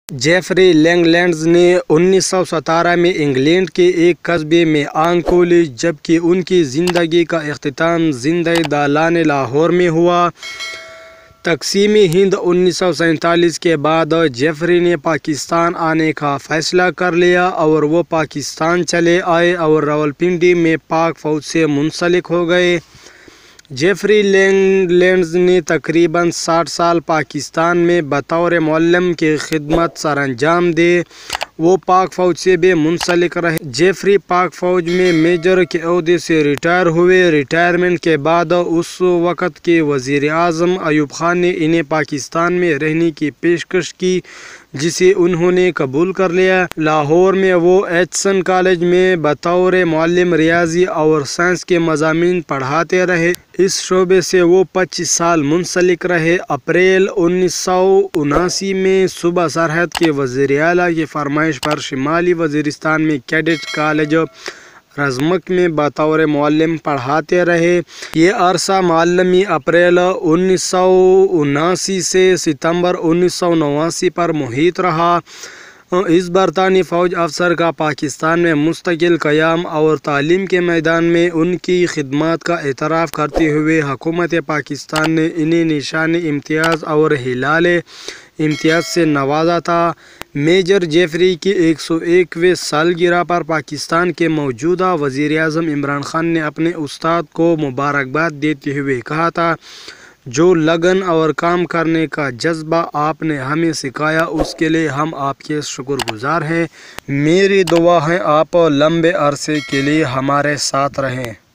Jeffrey लैंगलैंड्स ने 1917 में England के एक कस्बे में आंख खोली, जबकि उनकी ज़िंदगी का इख्तिताम ज़िंदगी दालान लाहौर में हुआ। तक़सीम हिंद 1947 के बाद जेफरी ने पाकिस्तान आने का फ़ैसला कर लिया और वो पाकिस्तान चले आए और रावलपिंडी में पाक फ़ौज से मुंसलिक हो गए। जेफरी लैंगलैंड्स ने तकरीबन 60 साल पाकिस्तान में बतौर मुअल्लिम की खिदमत सरअंजाम दी। वो पाक फ़ौज से भी मुंसलिक रहे। जेफरी पाक फ़ौज में मेजर के ओहदे से रिटायर हुए। रिटायरमेंट के बाद उस वक़्त के वज़ीर आज़म अयूब खान ने इन्हें पाकिस्तान में रहने की पेशकश की, जिसे उन्होंने कबूल कर लिया। लाहौर में वो एचसन कॉलेज में बतौर मुअल्लिम रियाजी और साइंस के मज़ामीन पढ़ाते रहे। इस शोबे से वो 25 साल मुंसलिक रहे। अप्रैल 1979 में सूबा सरहद के वज़ीर आला की फरमाइश पर शिमाली वज़ीरिस्तान में कैडेट कॉलेज रज़मक में बतौर मुअल्लिम पढ़ाते रहे। ये अरसा मालमी अप्रैल 1979 से सितंबर 1989 पर मुहित रहा। इस बरतानी फ़ौज अफसर का पाकिस्तान में मुस्तकिल क़याम और तालीम के मैदान में उनकी खिदमत का एतराफ़ करते हुए हुकूमत पाकिस्तान ने इन्हें निशान इम्तियाज़ और हिलाल इम्तियाज़ से नवाजा था। मेजर जेफरी की 101वें सालगिरह पर पाकिस्तान के मौजूदा वज़ीर आज़म इमरान खान ने अपने उस्ताद को मुबारकबाद देते हुए कहा था, जो लगन और काम करने का जज्बा आपने हमें सिखाया, उसके लिए हम आपके शुक्रगुज़ार हैं। मेरी दुआ है आप लंबे अरसे के लिए हमारे साथ रहें।